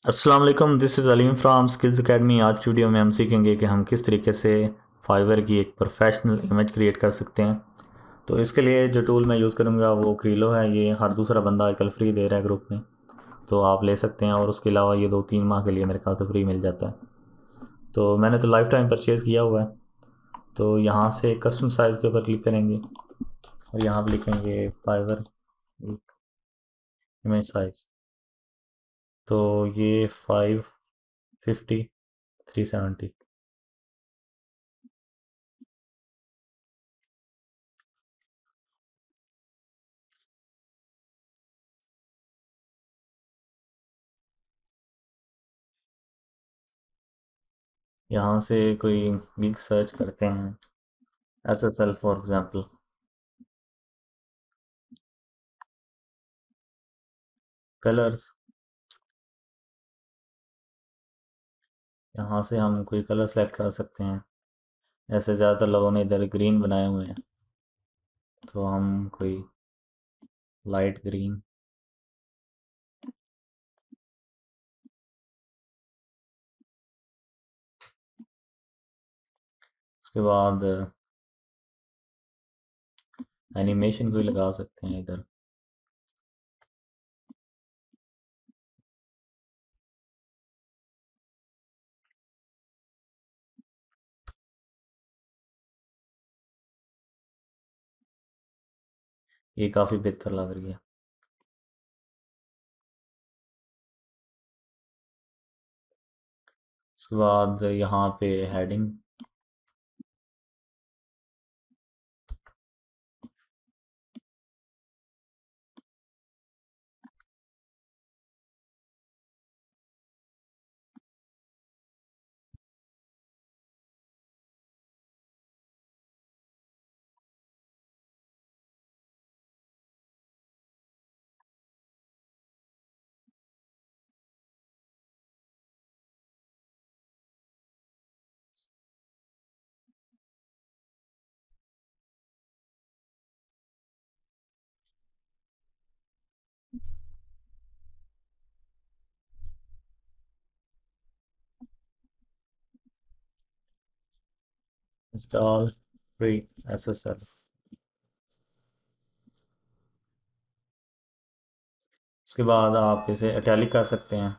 अस्सलाम वालेकुम, this is Aleem from skills academy. आज की वीडियो में हम सीखेंगे कि हम किस तरीके से फाइवर की एक प्रोफेशनल इमेज क्रिएट कर सकते हैं। तो इसके लिए जो टूल मैं यूज़ करूँगा वो क्रीलो है। ये हर दूसरा बंदा आजकल फ्री दे रहा है ग्रुप में, तो आप ले सकते हैं। और उसके अलावा ये 2-3 माह के लिए मेरे ख्याल से फ्री मिल जाता है। तो मैंने तो लाइफ टाइम परचेज़ किया हुआ है। तो यहाँ से कस्टम साइज़ के ऊपर क्लिक करेंगे और यहाँ पर लिखेंगे फाइवर इमेज साइज़। तो ये 550 370। यहाँ से कोई गिग सर्च करते हैं, SSL फॉर एग्जांपल। कलर्स, यहाँ से हम कोई कलर सेलेक्ट कर सकते हैं। ऐसे ज़्यादातर लोगों ने इधर ग्रीन बनाए हुए हैं, तो हम कोई लाइट ग्रीन। उसके बाद एनिमेशन कोई लगा सकते हैं इधर। ये काफ़ी बेहतर लग रही है। उसके बाद यहाँ पे हेडिंग, इंस्टॉल फ्री SSL। उसके बाद आप इसे इटैलिक कर सकते हैं।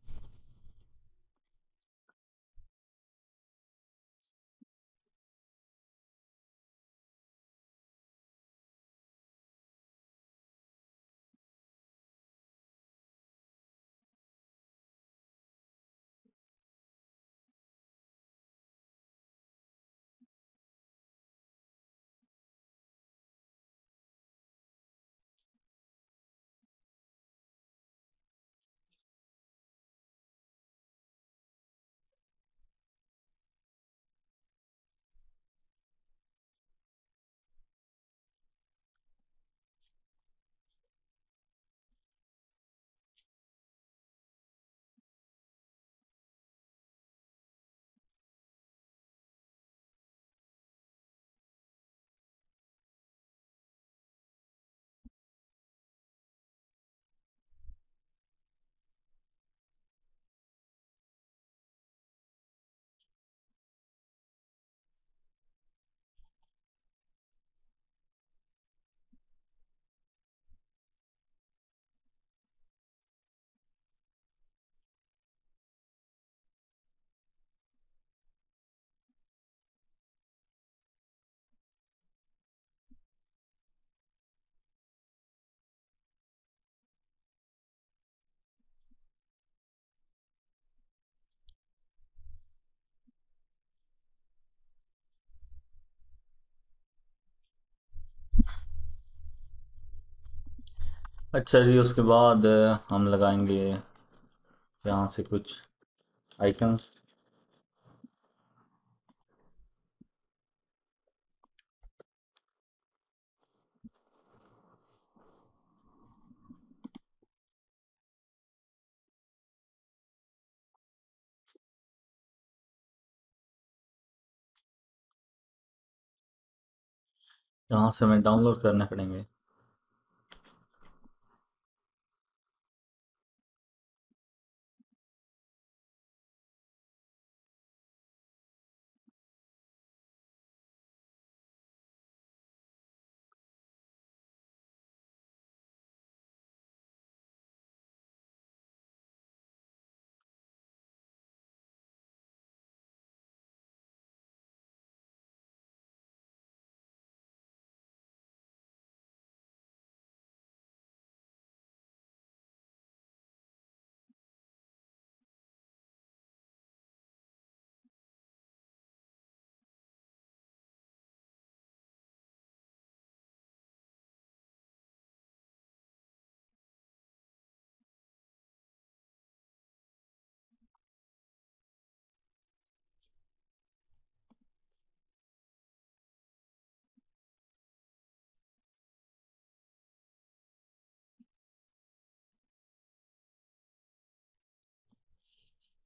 अच्छा जी, उसके बाद हम लगाएंगे यहाँ से कुछ आइकन्स। यहाँ से हमें डाउनलोड करने पड़ेंगे।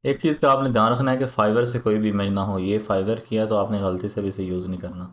एक चीज़ का आपने ध्यान रखना है कि फाइबर से कोई भी इमेज ना हो। ये फाइबर किया तो आपने गलती से भी इसे यूज़ नहीं करना।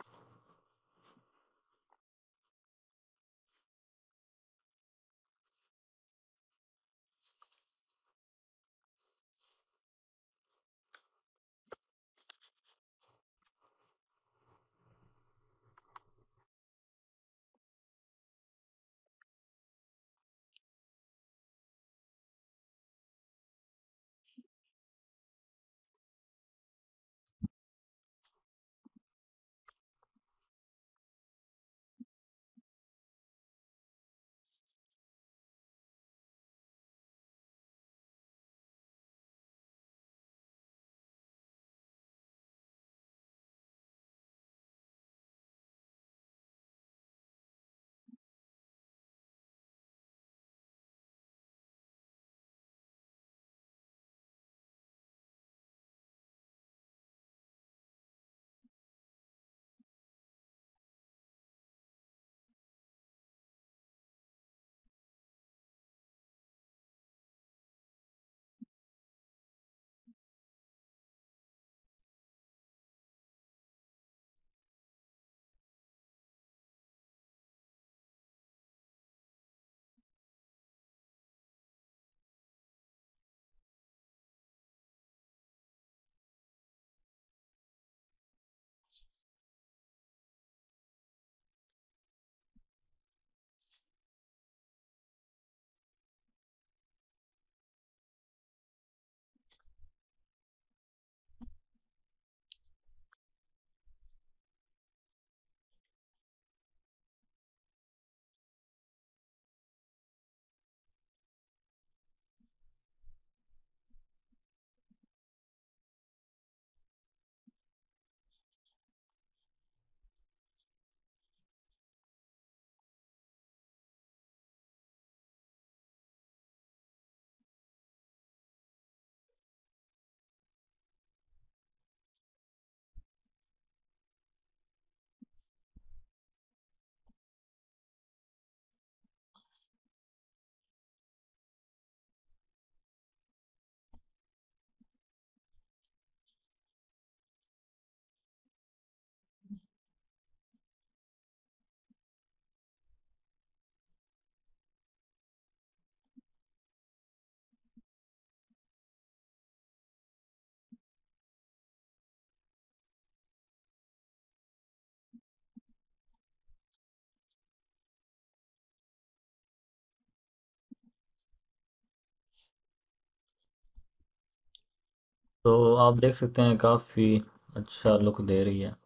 तो आप देख सकते हैं काफ़ी अच्छा लुक दे रही है।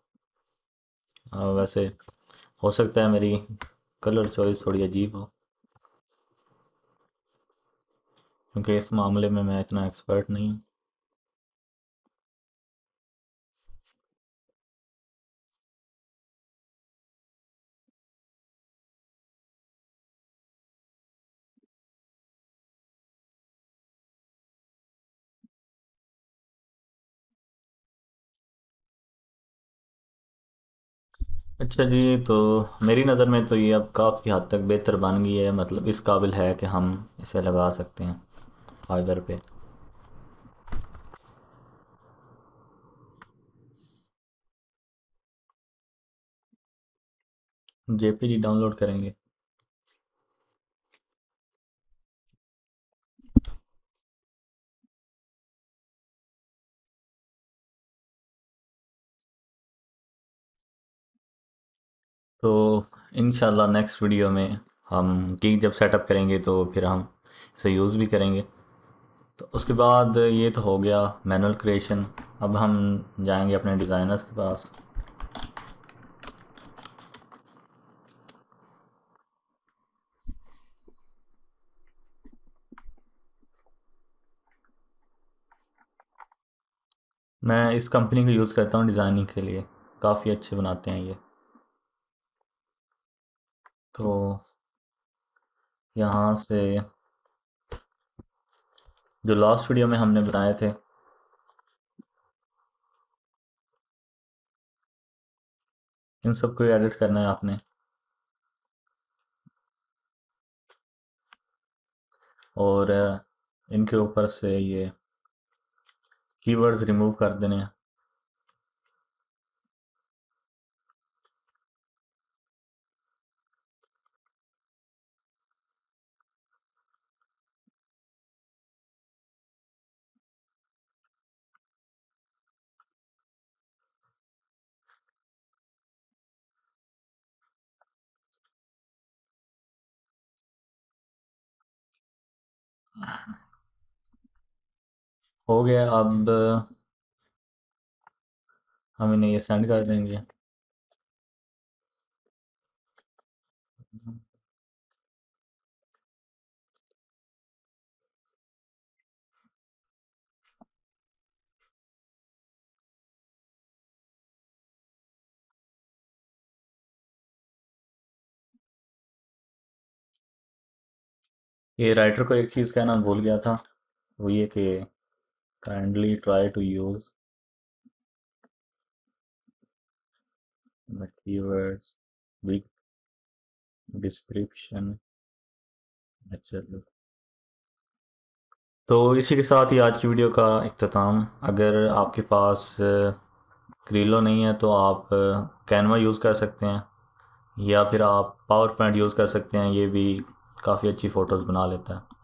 वैसे हो सकता है मेरी कलर चॉइस थोड़ी अजीब हो, क्योंकि इस मामले में मैं इतना एक्सपर्ट नहीं हूँ। अच्छा जी, तो मेरी नज़र में तो ये अब काफ़ी हद तक बेहतर बन गई है, मतलब इस काबिल है कि हम इसे लगा सकते हैं फाइबर पे। जेपीजी डाउनलोड करेंगे। तो इंशाल्लाह नेक्स्ट वीडियो में हम गीक जब सेटअप करेंगे तो फिर हम इसे यूज़ भी करेंगे। तो उसके बाद ये तो हो गया मैनुअल क्रिएशन। अब हम जाएंगे अपने डिज़ाइनर्स के पास। मैं इस कंपनी को यूज़ करता हूँ डिज़ाइनिंग के लिए, काफ़ी अच्छे बनाते हैं ये। तो यहाँ से जो लास्ट वीडियो में हमने बनाए थे, इन सबको एडिट करना है आपने। और इनके ऊपर से ये कीवर्ड्स रिमूव कर देने हैं। हो गया, अब हम इन्हें ये सेंड कर देंगे। ये राइटर को एक चीज़ कहना भूल गया था, वो ये कि kindly try to use the keywords with description. चलो, तो इसी के साथ ही आज की वीडियो का इख्तिताम। अगर आपके पास क्रीलो नहीं है तो आप कैनवा यूज़ कर सकते हैं, या फिर आप पावर पॉइंट यूज़ कर सकते हैं, ये भी काफ़ी अच्छी फ़ोटोज़ बना लेता है।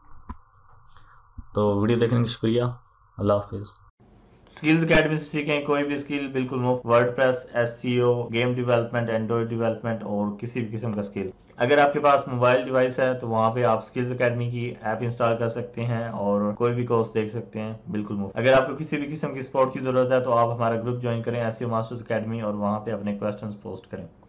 तो वीडियो देखने का शुक्रिया। अल्लाह हाफिज़। स्किल्स अकेडमी से सीखें कोई भी स्किल बिल्कुल मुफ्त। WordPress, SEO, game development, android development और किसी भी किस्म का स्किल। अगर आपके पास मोबाइल डिवाइस है तो वहाँ पे आप स्किल्स अकेडमी की ऐप इंस्टॉल कर सकते हैं और कोई भी कोर्स देख सकते हैं बिल्कुल मुफ्त। अगर आपको किसी भी किस्म की सपोर्ट की जरूरत है तो आप हमारा ग्रुप ज्वाइन करें, एसईओ मास्टर्स अकेडमी, और वहाँ पे अपने क्वेश्चंस पोस्ट करें।